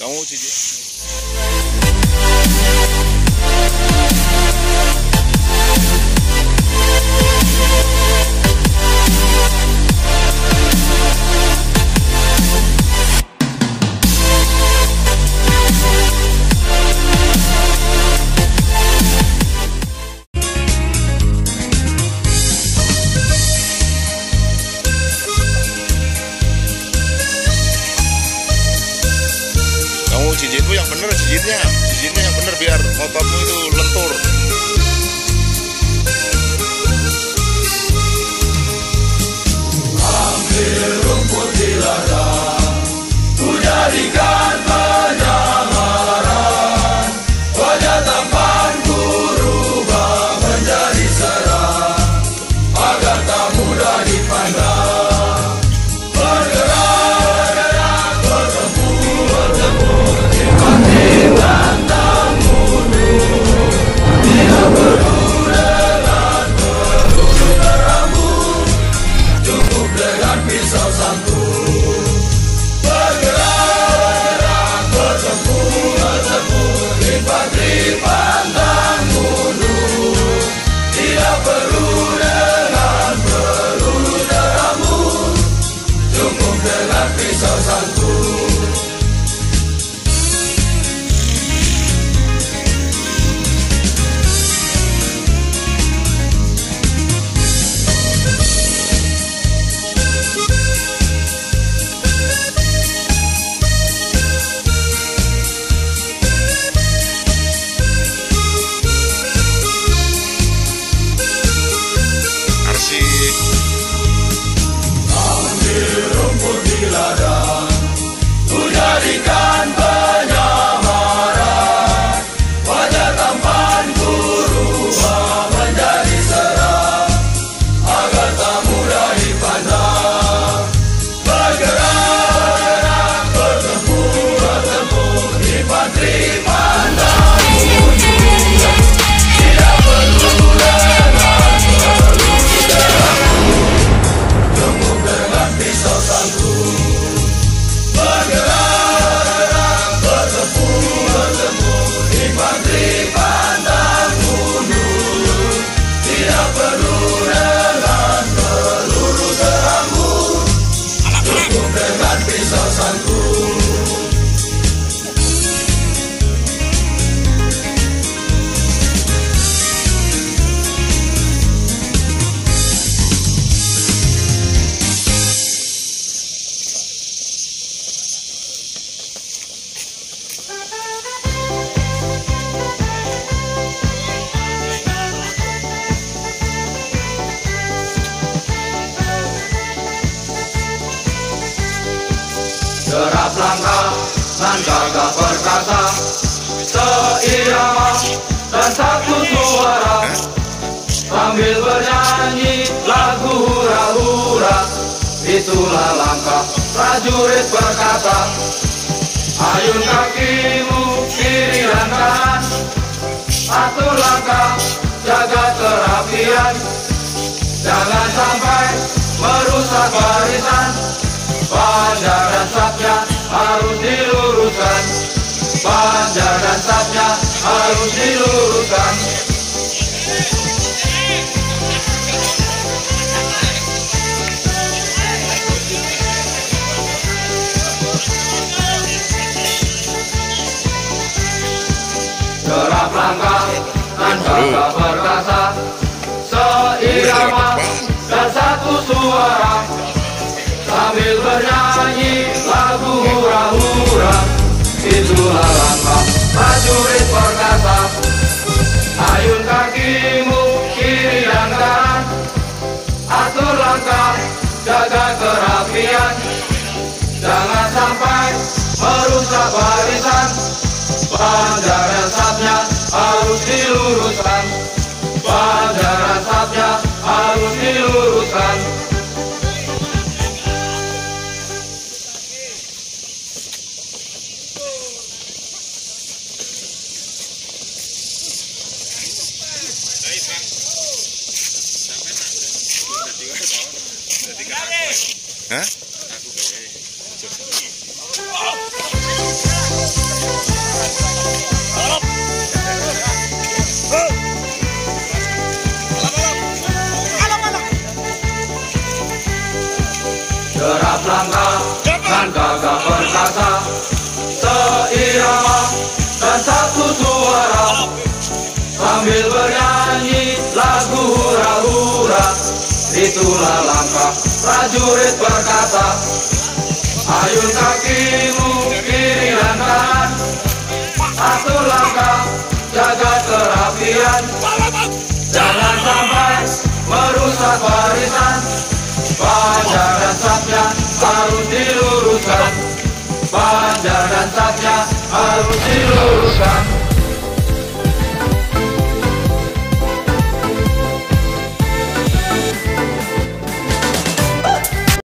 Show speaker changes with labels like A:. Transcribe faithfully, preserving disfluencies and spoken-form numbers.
A: Kamu Cici. Cicit itu yang bener, cicitnya cicitnya yang bener biar ototmu itu lentur.
B: Ambil rumput di ladang, ku jadikan penyamaran. Wajah tampanku rubah menjadi seram, agar tak mudah dipandang.
C: Derap langkah dan gagah perkasa, seirama dan satu suara, sambil bernyanyi lagu hura-hura. Itulah langkah prajurit berkata, ayun kakimu kiri dan kanan, atur langkah jaga kerapian, jangan sampai merusak barisan. Panjar dan sapnya harus diluruskan, panjar dan sapnya harus diluruskan. Derap langkah dan gagah perkasa, seirama dan satu suara, sambil bernyanyi lagu hura-hura. Itulah langkah prajurit perkasa, ayun kakimu kiri dan kanan, atur langkah jaga kerapian, jangan sampai merusak barisan. Panjar dan sapnya harus diluruskan, panjar dan sapnya harus diluruskan.
A: Hah?
C: sambil bernyanyi lagu hura-hura. Itulah langkah prajurit berkata, ayun kakimu kiri dan kanan, satu langkah jaga kerapian. Jangan sampai merusak barisan, Fajar dan Satya harus diluruskan. Fajar dan Satya harus diluruskan.